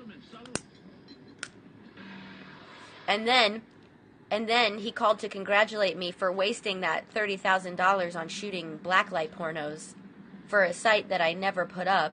And then he called to congratulate me for wasting that $30,000 on shooting blacklight pornos for a site that I never put up.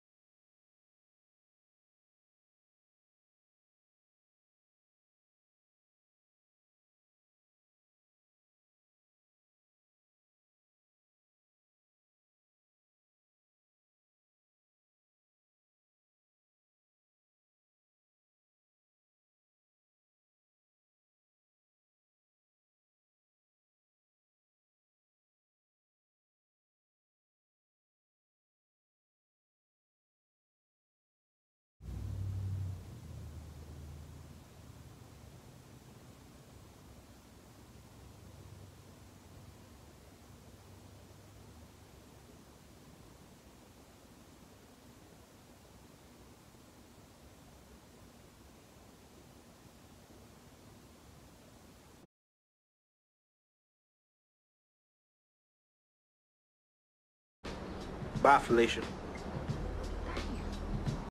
Bye, Felicia.